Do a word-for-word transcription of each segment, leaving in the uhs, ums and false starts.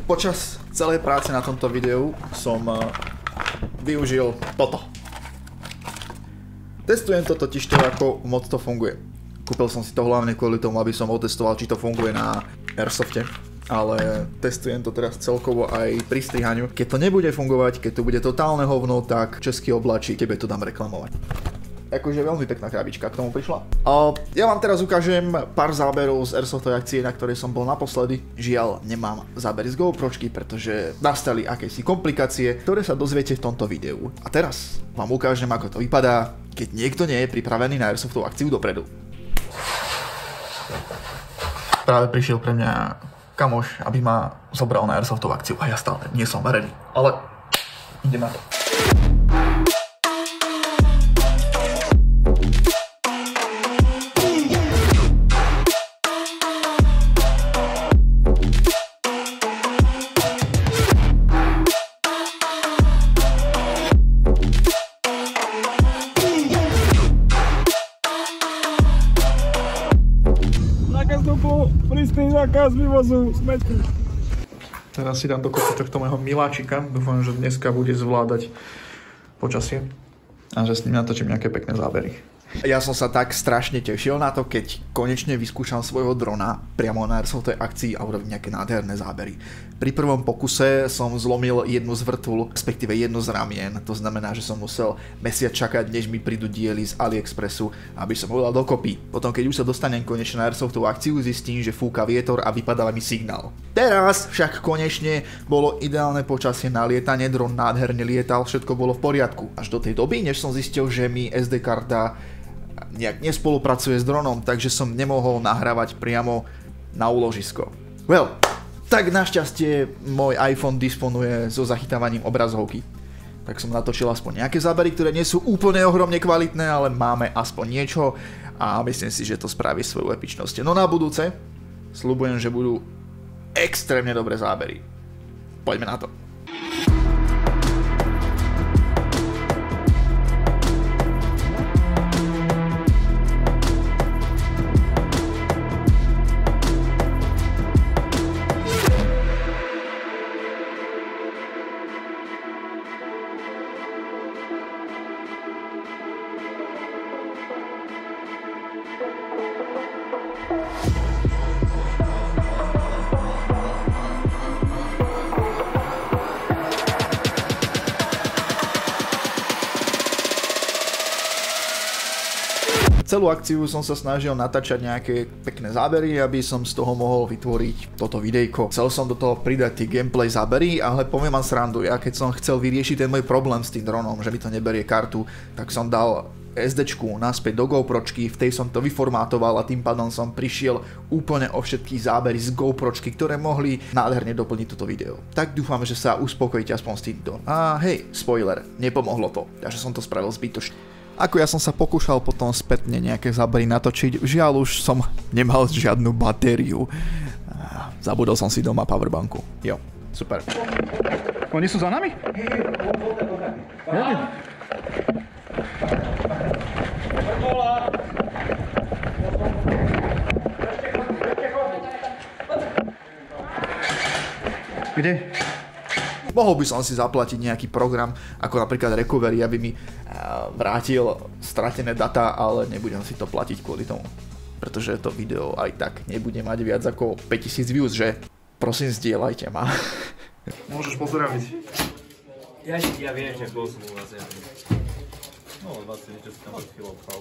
Počas celej práce na tomto videu som uh, využil toto. Testujem to totiž to, ako moc to funguje. Kúpil som si to hlavne kvôli tomu, aby som otestoval, či to funguje na Airsofte. Ale testujem to teraz celkovo aj pri strihaniu. Keď to nebude fungovať, keď to bude totálne hovno, tak český oblačí, tebe to dám reklamovať. Akože veľmi pekná krabička k tomu prišla. A ja vám teraz ukážem pár záberov z Airsoftovej akcie, na ktorej som bol naposledy. Žiaľ, nemám zábery z GoPročky, pretože nastali akési komplikácie, ktoré sa dozviete v tomto videu. A teraz vám ukážem, ako to vypadá, keď niekto nie je pripravený na Airsoftovú akciu dopredu. Práve prišiel pre mňa kamoš, aby ma zobral na Airsoftovú akciu a ja stále nie som ready. Ale idem na to. Zákaz vývozu smetí. Teraz si dám dokopy tohto môjho miláčika. Dúfam, že dneska bude zvládať počasie a že s ním natočím nejaké pekné zábery. Ja som sa tak strašne tešil na to, keď konečne vyskúšam svojho drona priamo na Airsoftovej akcii a urobím nejaké nádherné zábery. Pri prvom pokuse som zlomil jednu z vrtul, respektíve jedno z ramien. To znamená, že som musel mesiac čakať, než mi prídu diely z AliExpressu, aby som ho dal dokopy. Potom, keď už sa dostanem konečne na Airsoftovú akciu, zistím, že fúka vietor a vypadáva mi signál. Teraz však konečne bolo ideálne počasie na lietanie, dron nádherne lietal, všetko bolo v poriadku. Až do tej doby, než som zistil, že mi es dé karta nejak nespolupracuje s dronom, takže som nemohol nahrávať priamo na úložisko. Well, tak našťastie môj iPhone disponuje so zachytávaním obrazovky. Tak som natočil aspoň nejaké zábery, ktoré nie sú úplne ohromne kvalitné, ale máme aspoň niečo a myslím si, že to spraví svoju epičnosť. No na budúce sľubujem, že budú extrémne dobré zábery. Poďme na to. Celú akciu som sa snažil natáčať nejaké pekné zábery, aby som z toho mohol vytvoriť toto videjko. Chcel som do toho pridať tie gameplay zábery, ale poviem vám srandu, ja keď som chcel vyriešiť ten môj problém s tým dronom, že mi to neberie kartu, tak som dal SDčku naspäť do GoPročky, v tej som to vyformátoval a tým pádom som prišiel úplne o všetky zábery z GoPročky, ktoré mohli nádherne doplniť toto video. Tak dúfam, že sa uspokojíte aspoň s týmto. A hej, spoiler, nepomohlo to, takže som to spravil zbytočne. Ako ja som sa pokúšal potom spätne nejaké zábery natočiť, žiaľ už som nemal žiadnu batériu. Zabudol som si doma powerbanku. Jo, super. Oni sú za nami? Ja. Kde? Mohol by som si zaplatiť nejaký program, ako napríklad Recovery, aby mi vrátil stratené data, ale nebudem si to platiť kvôli tomu. Pretože to video aj tak nebude mať viac ako päťtisíc views, že? Prosím, zdieľajte ma. Môžeš pozdraviť. Ja, ja viem, že bol som u vás. No, dvadsať niečo si tam pred chvíľou pchal.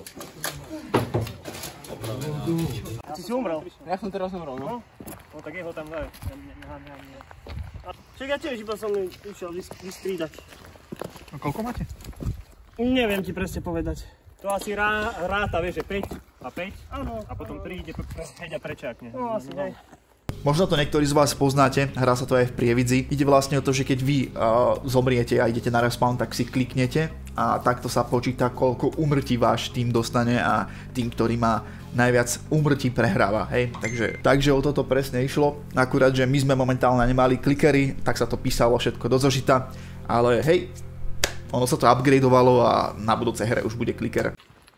Ty si umrel? Ja som teraz umrel, no. No tak jeho tam daj. Nechám, nechám, nechám. Čak ja tiež iba som išiel vystrídať. A koľko máte? Neviem ti presne povedať. To asi rá, ráta, vieš, že päť a päť. Áno. A potom príde päť a prečakne. No asi hej. Možno to niektorí z vás poznáte, hrá sa to aj v Prievidzi. Ide vlastne o to, že keď vy uh, zomriete a idete na respawn, tak si kliknete a takto sa počíta, koľko úmrtí váš tým dostane a tým, ktorý má najviac úmrtí, prehráva, hej. Takže, takže o toto presne išlo. Akurát, že my sme momentálne nemali klikery, tak sa to písalo všetko do zožita. Ale hej, ono sa to upgradeovalo a na budúcej hre už bude kliker.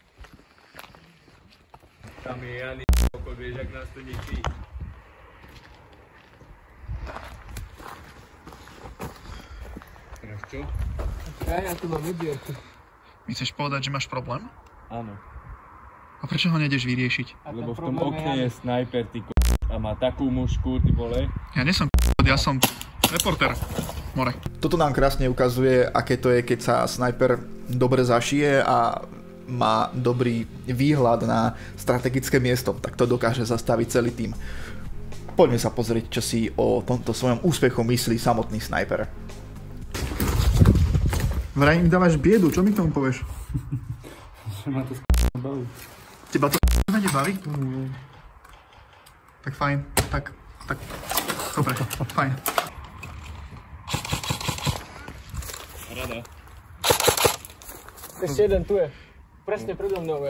Tam je Jany, vieš, ak nás to nechý. Čo? Ja, ja tu mám medierku. Mi chceš povedať, že máš problém? Áno. A prečo ho nejdeš vyriešiť? Lebo v tom okne je snajper, ty k***, a má takú mušku, ty vole. Ja nie som k***, ja som reporter. More. Toto nám krásne ukazuje, aké to je, keď sa snajper dobre zašije a má dobrý výhľad na strategické miesto, tak to dokáže zastaviť celý tým. Poďme sa pozrieť, čo si o tomto svojom úspechu myslí samotný snajper. Vraj mi dávaš biedu, čo mi k tomu povieš? Že ma to s*** baví. Teba to nebaví? Mm. Tak fajn, tak, tak, dobre, fajn. Rada. Ešte jeden tu je. Presne predo mnou je.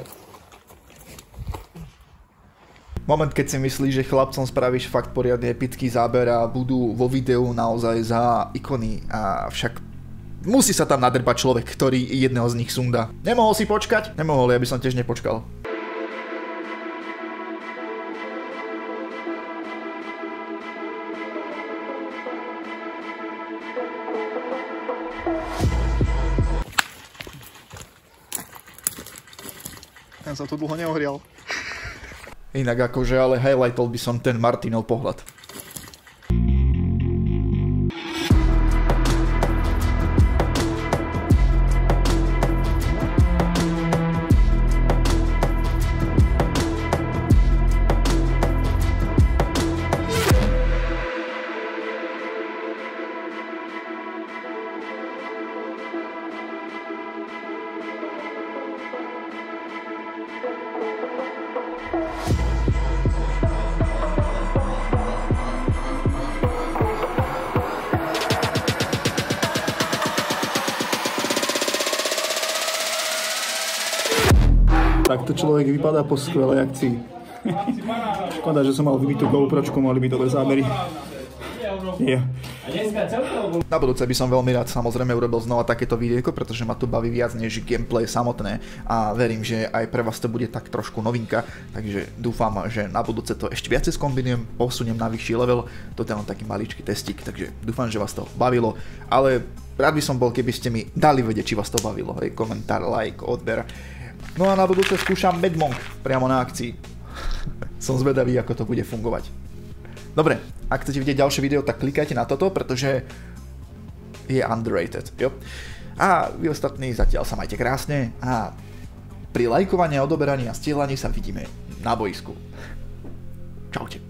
Moment, keď si myslíš, že chlapcom spravíš fakt poriadne epický záber a budú vo videu naozaj za ikony, a však musí sa tam nadrbať človek, ktorý jedného z nich sundá. Nemohol si počkať? Nemohol, ja by som tiež nepočkal. Ten sa tu dlho neohrial. Inak akože, ale highlightol by som ten Martinov pohľad. Takto človek vypadá po skvelej akcii. Škoda, že som mal vybitú GoPročku, mali by dobre zábery. Yeah. Na budúce by som veľmi rád samozrejme urobil znova takéto videjko, pretože ma to baví viac než gameplay samotné a verím, že aj pre vás to bude tak trošku novinka, takže dúfam, že na budúce to ešte viacej skombinujem, posuniem na vyšší level. Toto je len taký maličký testík, takže dúfam, že vás to bavilo, ale rád by som bol, keby ste mi dali vedieť, či vás to bavilo, hej, komentár, like, odber. No a na budúce skúšam Medmonk priamo na akcii. Som zvedavý, ako to bude fungovať. Dobre, ak chcete vidieť ďalšie video, tak klikajte na toto, pretože je underrated, jo? A vy ostatní zatiaľ sa majte krásne a pri lajkovaní, odoberaní a stielaní sa vidíme na boisku. Čaute.